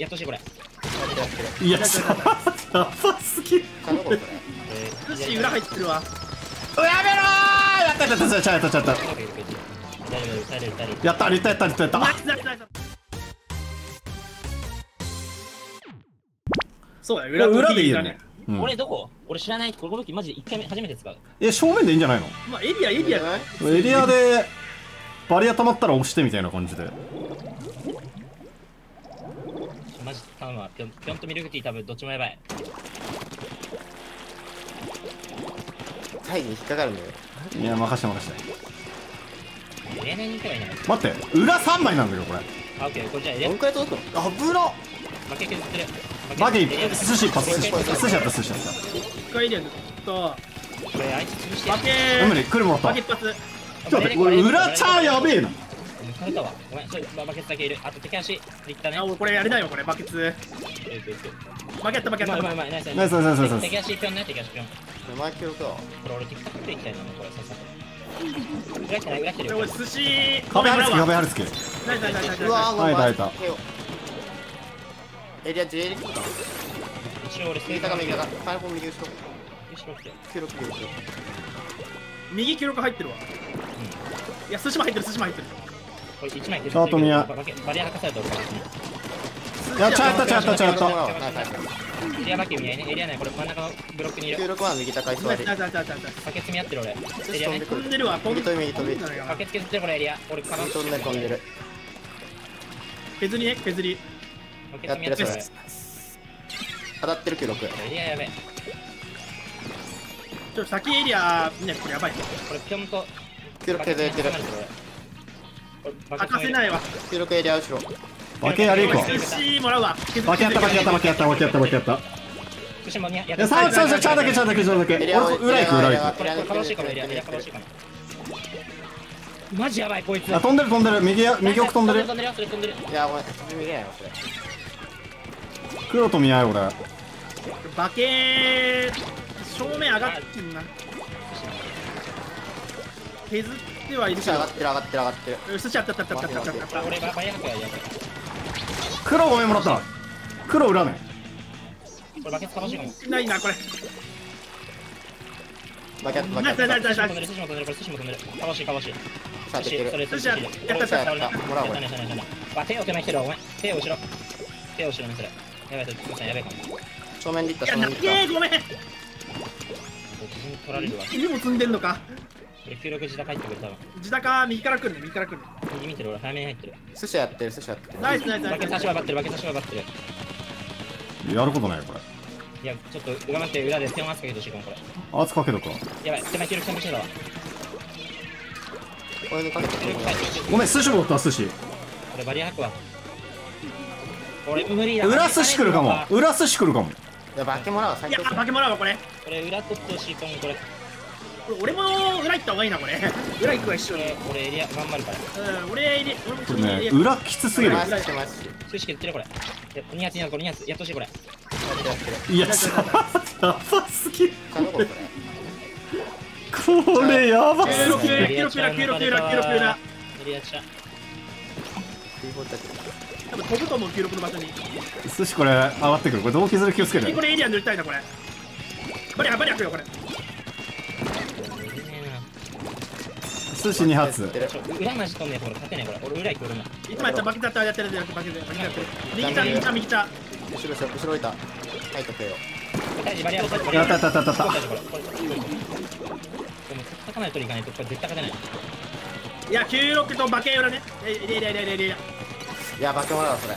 やっとしいこれ。 いや、ちょっとやばすぎる。 寿司裏入ってるわ。 やめろー。やったやったやったやったやったやった。やったやったやったやったやった。 そうだよ、 裏でいいよね。 俺どこ？俺知らない。この時マジで1回目初めて使う。 正面でいいんじゃないの？ まあエリアエリアでバリア溜まったら押してみたいな感じで。 マジ頼むわ。ぴょんとミルクティー多分どっちもやばい。 タイに引っかかるんだよ。 いや、任して任して。 例年に行けばいいの。 待って、裏3枚なんだけどこれ。 あ、オッケー。これじゃあ 4回届くの？あぶな。 負け削ってる。 バギー、寿司一発、寿司やった。 一回エリアとこれあいつ潰して。 バケ無理、来るもらった。 バケ一発。 ちょっと待って、これ裏チャーやべえな。 抜かれたわ。ごめん、それバケツだけいる。あと敵足できたね。 あ、俺これやりだよ、これバケツ。バケったバケった。 うまいナイス。 ナイス。 敵足ぴょんね、敵足ぴょん。 名前記録だ。 これ俺 TikTok で行きたいな、これさっさと。裏来てるよ。 俺寿司。 壁貼るつけ。 ナイス。 うわー、 はい、 エリア J リックか。 一応俺右高右高。ファイフォン右後ろ。96。 右記録入ってるわ。いや、寿司も入ってる。 これ1枚チャートミヤ。 バリア吐かされた俺からですね。 いや、チャート。 エリアバキ見合いね。エリアね、これ真ん中のブロックにいる。 96は右高い座り。 バケツ見合ってる俺。エリアね。 飛んでるわ。 右飛び。 バケツ削ってるこれエリア。俺かな。 飛んでる。 削り。 バケツ見合ってる俺。 当たってる96。 エリアやべえ。 ちょっと先エリアね、これやばい。 これぴょんと。 96削れてる。 開かせないわ。 96エリア後ろ。 バケやりいくわ。 寿司もらうわ。 バケやった。 寿司もやった。 チャーだけ。俺裏行く。 これかわしいかもエリアかわしいかも。マジやばいこいつ。 あ、飛んでる。右奥飛んでる。 いや、ごめん。見れないわ、それ。 黒と見合い俺。 バケ正面上がってんな。削ってはいるけど。 上がってる。 寿司あった。 俺バイアハクはやばい。 黒ごめんもらった。黒裏ね。 これバケツかわしいかも。 ないなこれ。 バケット。 寿司も飛んでる。かわしい。 さあ、できる。 それ寿司やった。 もらおう。 手を手前来てるわ。ごめん。手を後ろにする。やばい、やばいかも。 正面でいった。 いや、なげーごめん。 取られるわ。 犬も積んでんのか。 これ96自宅入ってくる多分。 自宅右から来る。 右見てる俺早めに入ってる。 寿司やってる。 ナイス。 バケツ足はバッてる。 やることないよこれ。 いや、ちょっと頑張って裏で手を回すかけてほしいかもこれ。 圧かけとくわ。 やばい、手前96してたわ。 俺のかけてごめん、寿司もらった。寿司。 俺バリア吐くわ。俺無理だ。 裏寿司来るかも。 いや、バケもらうわ。 いや、バケもらうわこれ。 これ裏取ってほしいかもこれ。 俺も裏行った方がいいなこれ。裏行くわ一緒に。 俺エリア頑張るから。 俺もこれね、裏きつすぎる。 寿司削ってるこれ。2発やっとほしいこれ。 いや、やばすぎる。これやばすぎる。 96裏。 エリアちゃ。 多分飛ぶと思う96の場所に。 寿司これ上がってくる。これどう削る気をつけて。 これエリア塗りたいなこれ。バリアくよこれ。 寿司2発。 裏マジ飛んねえこれ勝てねえこれ。俺裏行く俺も。 いつもやったバケツやってる。バケツやってる。右茶。 後ろいた。入っとけよ。 バリアやった。 でも叩かないといかないとこれ絶対勝てない。 いや、96とバケ裏ね。エリア。 いや、バケもらうわ、それ。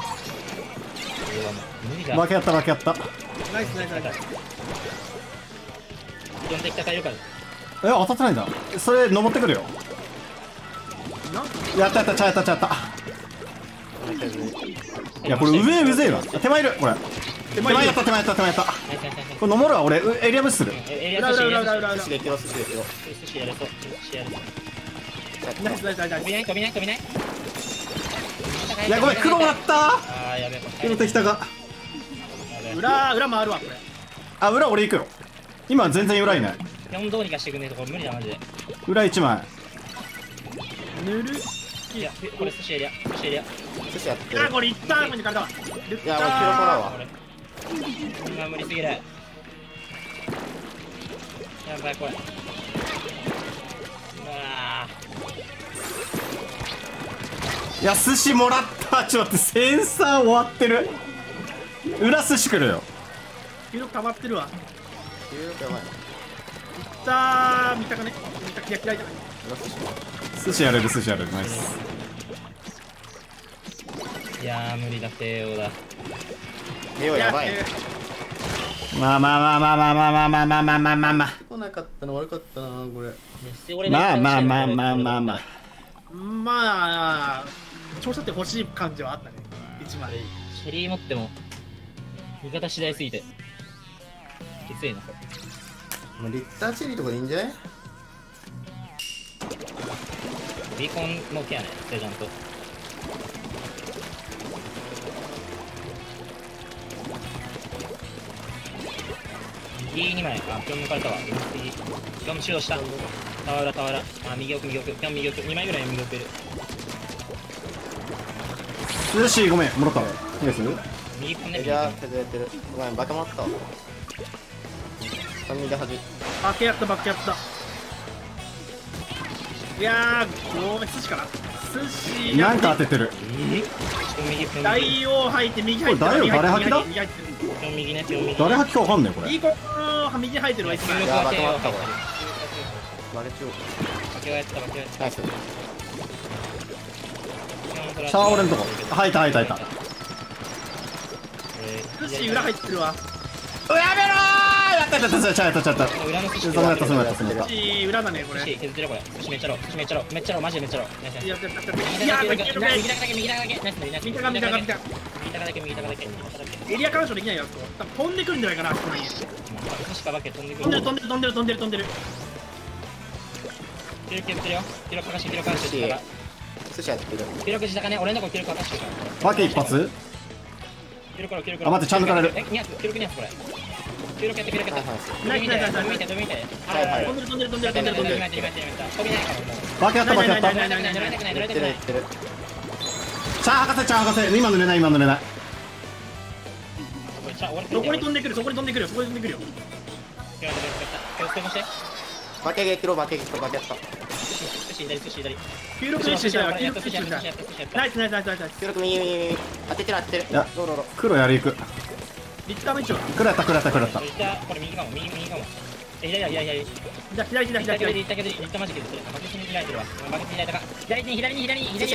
バケやった。 ナイス。 4敵戦いるから。 当たってないんだ。それ登ってくるよ。やった。いや、これ上うぜえな。手前いるこれ。手前やった。これ登るわ俺。エリア無視する。 裏。 寿司できろ。 寿司やれそう。 ナイス。 飛びない。 いや、ごめん、黒もらった。 あーやべえ。 黒敵たが。 裏回るわこれ。 あ、裏俺行くよ。今全然裏いない。 4どうにかしてくんねえとこれ無理だマジで。 裏1枚。 塗る。 いや、これ寿司エリア、寿司エリア。 寿司やってる。 あ、これいったー、これからだわ。 いや、もう記録もらうわ。 これ無理すぎる。やばい、これ。 いや寿司もらった。ちょっと待って、センサー終わってる。裏寿司来るよ。 記録溜まってるわ。 記録やばい。 いったー、見たかね。見た、開いたね。 寿司やれる、寿司やれる。ナイス。 いやー、無理だ、KO だ。 KO やばい。 まあまあまあまあまあまあまあまあまあまあまあまあまあ来なかったの悪かったな、これ。 まあまあまあまあまあまあ。 まあ、調査って欲しい感じはあったね。1枚。 シェリー持っても、味方次第すぎて。きついな、これ。 リッターチェリーとかでいいんじゃない？ ビーコンのケアね、セジャンと。右2枚、あ、ピョン抜かれたわ。右。ピョン中央した。タワー裏、タワー裏。あ、右奥、右奥。ピョン右奥。2枚ぐらい右奥いる。 寿司ごめん、もらった。いいです右コンね、 いや、削れてる。ごめん、バカもらったわ。右で端。 バッケやった、バッケやった。いやー、ごめん、寿司かな。寿司なんか当ててる。 右、ピョン右。 大王入って右入ってる。 これ大王誰吐きだ？ 右入ってる。 ピョン右ね、ピョン右。 誰吐きかわかんねえこれ。 いい子右入ってるわ、1枚。 いや、バカもらったこれ。バレちゃう。 バケはやった、バケはやった。 ナイス。 シャワー俺んとこ。吐いた吐いた吐いた。 寿司裏入ってるわ。 やめろー。やったやったやったやったやった。 裏の寿司そうやったそうやったそうやった。 寿司裏だね、これ。 寿司削ってるこれ。寿司めっちゃろ、寿司めっちゃろ、めっちゃろ、マジでめっちゃろ。 いや、 右だけ、右だけ、右だけ、ナイス、 見たか見たか見たか。 右だけ、右だけ。 エリア干渉できないよ、あそこ。多分飛んでくるんじゃないかな、あそこに。 寿司かバケ飛んでく飛んでる。 る飛んでる飛んでる飛んでる飛んでる。 記録削ってるよ。記録かかして、記録かかしてるから。 寿司やってる。 記録自高ね、俺のとこ記録かかしてるから。 バケ一発。 記録記録。 あ待ってちゃんと抜かれる。 2発、記録2発これ。記録やって、記録やって。 ナイスナイスナイスナイス。 見て、見て。 はいはい。 飛んでる飛んでる飛んでる飛んでる飛んでる。 飛びないからもう。 バケやったバケやった。 濡れたくない、濡れたくない、濡れたくない。 ってる。 チャー博士チャー博士。今濡れない今濡れない。 そこに飛んでくるそこに飛んでくるよそこに飛んでくるよ。 バケゲキロバケゲキロバケやった。 96寿司だよ96寿司だよ。ナイスナイスナイスナイス。 記録右右当ててる当ててる。 いやロロロ。 黒やりいく。 リッターの位置は。 黒やった黒やった黒やった。 これ右かも、右かも。左だ、左。 左左左左。 リッタマジでバケツに開いてるわ。バケツに開いたか。左に左やばい。リ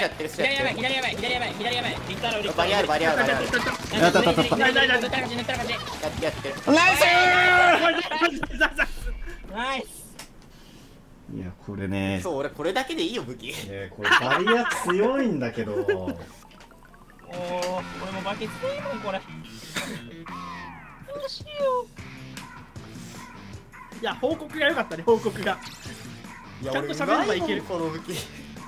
ッターのバリアルバリアルバリアル。 やったやったやった。 ナイスナイスナイス。 やってる。 ナイスナイス。 いやこれね。 そう俺これだけでいいよ武器。 これバリア強いんだけど。 おお、これもバケツいいもんこれ。どうしよいや報告が良かったね報告が。 いやちゃんと喋ればいけるこの武器。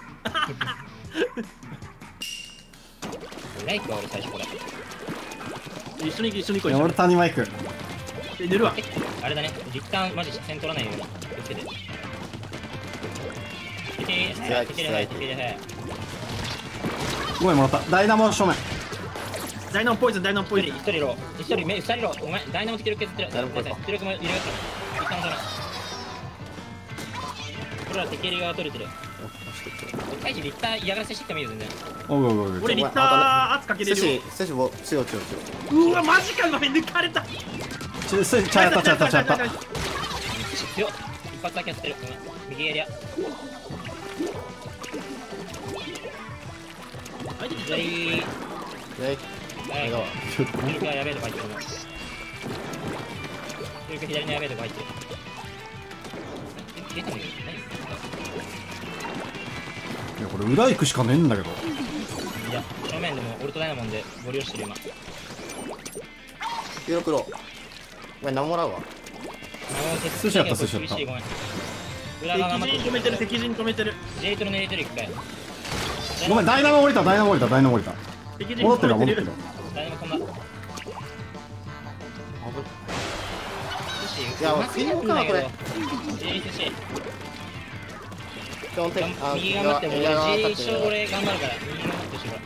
う。ライクは俺最初これ。 一緒に行こう。 俺谷マイク。 寝るわ。 あれだね、リッターマジ点取らないように気をつけて。 ごめんもらった。ダイナモ正面。 ダイナモポイズンダイナモポイズン。 1人ロー、2人ロー。お前ダイナモ記録削ってる。記録も入れようか。リッターも取らない。これは敵エリ側取れてる。カイジリッター嫌がらせしてもいいよ全然。 俺リッター圧かけれるよ。 寿司を強うわマジかごめん抜かれた。 チャやった。 強っ。一発だけやってる。右エリア。左。記録がやべえとこ入ってる。記録左のやべえとこ入ってる。出たのよ。 いやこれ裏行くしかねえんだけど。 いや正面でもオルトダイナモンでご利用してる今。 16ロー。お前何もらうわ。 寿司やった寿司やった。 裏側敵陣止めてる敵陣止めてる。 ジェイトルの入れてる一回。 ごめんダイナモ降りた。戻ってる戻ってる。 ダイナモ飛んだ。 いや、俺食い物かなこれ。 基本的右頑張って、俺 G 一生俺頑張るから、右頑張ってしろ。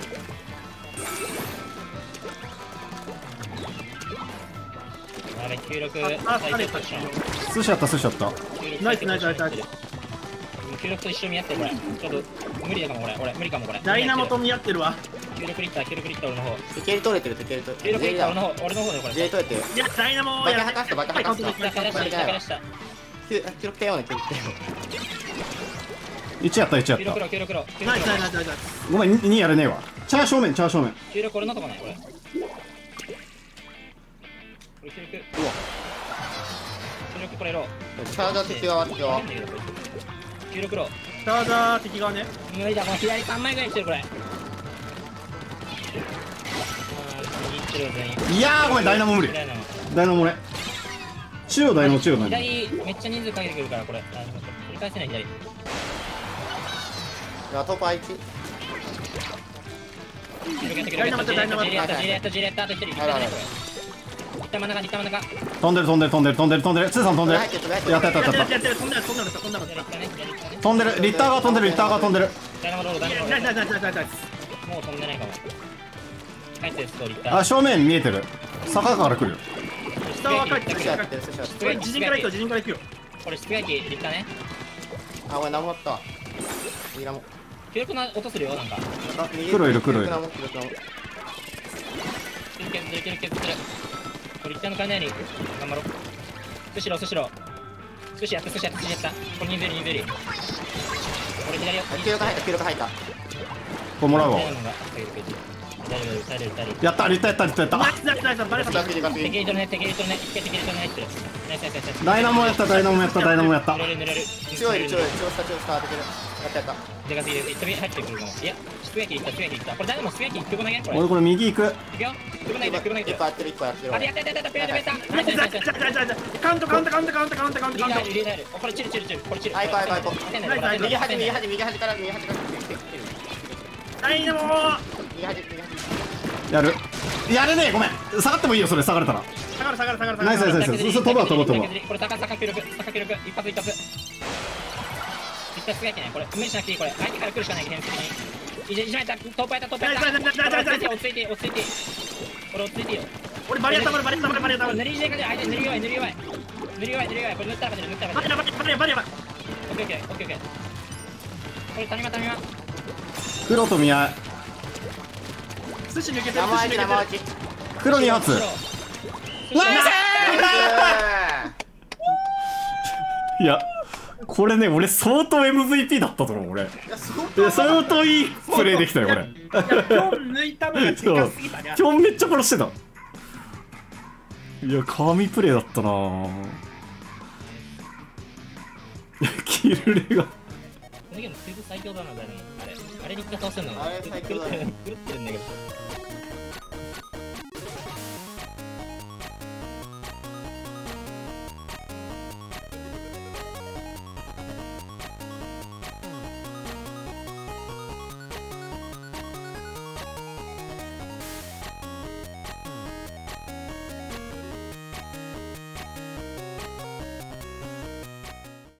あれ、96最低ポジション。 寿司あった寿司あった。 ナイスナイスナイスナイス。 96と一緒にやってこれ。ちょっと無理だかも俺無理かもこれ。 ダイナモと見合ってるわ。 96リッター俺の方。 テケリ取れてるテケリ取れてる。 96リッター俺の方でこれ。 J 取れてる。 いやダイナモバカ吐かしたバカ吐かした。 下から下。 記録点よね記録点よ。 1やった1やった。 96。 ナイスナイスナイスナイス。 ごめん2やれねえわ。チャー正面。 96俺のとこないこれ。これ96。 うわ。 96これロー。 チャージャー敵側敵側。 96ロー。 チャージャー敵側ね。 無理だ、この左3枚ぐらい来てるこれ。 いやーごめんダイナモ無理。ダイナモ俺。中央ダイナモ中央ダイナモ。 左めっちゃ人数かけてくるからこれ。取り返せない左。 いやトップ1。 ダイナモジェリアッタあと1人。真ん中飛んでる。ツーさん飛んでる。やった。飛んでる。リッターが飛んでる。 ダイナモロール。 ナイスナイスナイスナイスナイス。 もう飛んでないかも。帰ってストーリー。 あ正面見えてる。坂から来るよ。 下は帰ってきやた。 ってる寿司やってる。 これ自陣から行くよ自陣から行くよ。 これ室外機リッターね。 あ俺何もあった。右ラモ。 記録の音するよなんか。 黒いる。 削る。これリッターの金谷に頑張ろう。寿司やった。これ20。これ左よ。 記録入った。 これもらうわ。 大丈夫。 やったリッターやった。 ナイスナイスナイスバレた。 テケリトルね。 ダイナモやった。 強い超下当ててる。やった。 でかすぎる。飛び入ってくるかも。いや、室外機行った。これ誰も室外機行くこないねこれ。 俺これ右行く。 行くよ。くないで。 1個やってる。 あれやった。ページ。 カウント。 これチル。これチル。 はい。右端から。 ダイナモ右端。 やるねえごめん。下がってもいいよそれ下がれたら。 下がる。 ナイス。飛ぶわ。 これ坂記録。一発。一発すげえね。これ無理しなくていいこれ。相手から来るしかない。点数的に。いじめた。トップやった。落ち着いて。これ落ち着いてよ。 俺バリアタブル。 塗り入れかけ相手塗り弱い。これ塗ったら勝てる。 バリア。 オッケー。これ谷間。 黒と宮。 寿司抜けてる。 生味。 黒2発。ナイス。いやこれね俺相当 MVP だったと思う俺。相当いいプレイできたよこれ。 今日抜いたのが近すぎたね。 今日めっちゃ殺してた。いや神プレイだったなぁ。キルレがだけど最強だな誰も。あれリッター倒せるの。 あれ最強だね。 狂ってるんだけど。